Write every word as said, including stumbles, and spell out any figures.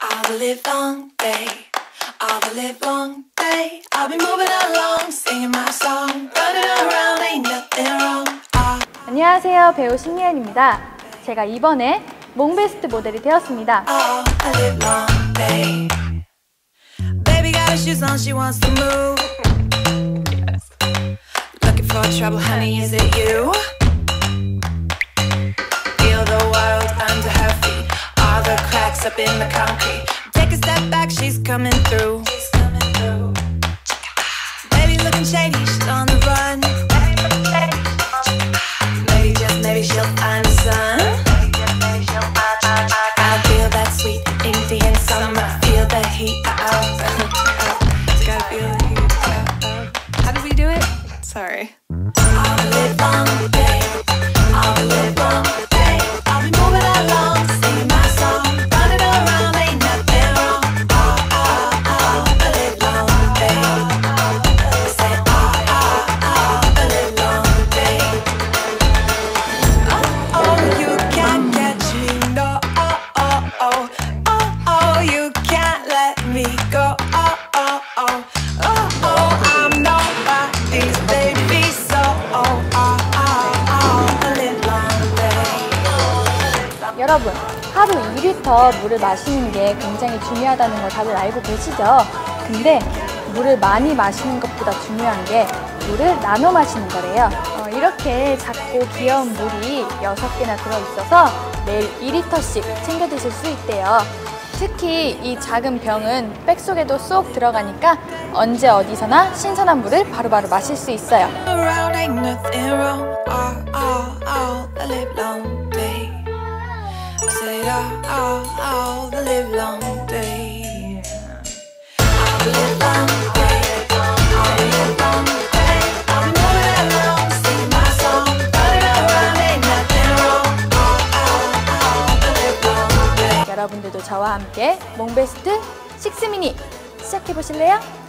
all the live long day, all the live long day. I'll be moving along, singing my song, running around, ain't nothing wrong. Oh. 안녕하세요, 배우 신예은입니다. 제가 이번에 몽베스트 모델이 되었습니다. All the live long day. Baby got her shoes on, she wants to move. Looking for trouble, honey, is it you? Feel the world under her feet, all the cracks up in the concrete. Take a step back, she's coming through. Baby looking shady, she's on the run. Maybe just maybe she'll find the sun. I feel that sweet Indian summer, feel the heat. Oh, gotta feel the heat. How does he do it? Sorry. All the live long day, all the live long day. I'll be moving along, singing my song, running around, ain't nothing wrong. All, all, all the live long day. Say all, all, all the live long day. Oh, oh, you can't catch me, no. Oh, oh, oh, oh, oh, you can't let me go. Oh, oh, oh, oh, oh, I'm nobody's baby, so oh, oh, oh, oh, the live long day. 여러분, 하루 이 리터 물을 마시는 게 굉장히 중요하다는 걸 다들 알고 계시죠? 근데 물을 많이 마시는 것보다 중요한 게 물을 나눠 마시는 거래요. 어, 이렇게 작고 귀여운 물이 여섯 개나 들어있어서 매일 이 리터씩 챙겨 드실 수 있대요. 특히 이 작은 병은 백 속에도 쏙 들어가니까 언제 어디서나 신선한 물을 바로바로 마실 수 있어요. Around ain't nothing wrong. Oh, oh, oh, the live long day. I said, oh, oh, oh, the live long day. All the live long day. All the live long day. I'll be moving along, singing my song, running around, ain't nothing wrong. Oh, oh, oh, the live long day. 여러분들도 저와 함께 몽베스트 식스 미니 시작해 보실래요?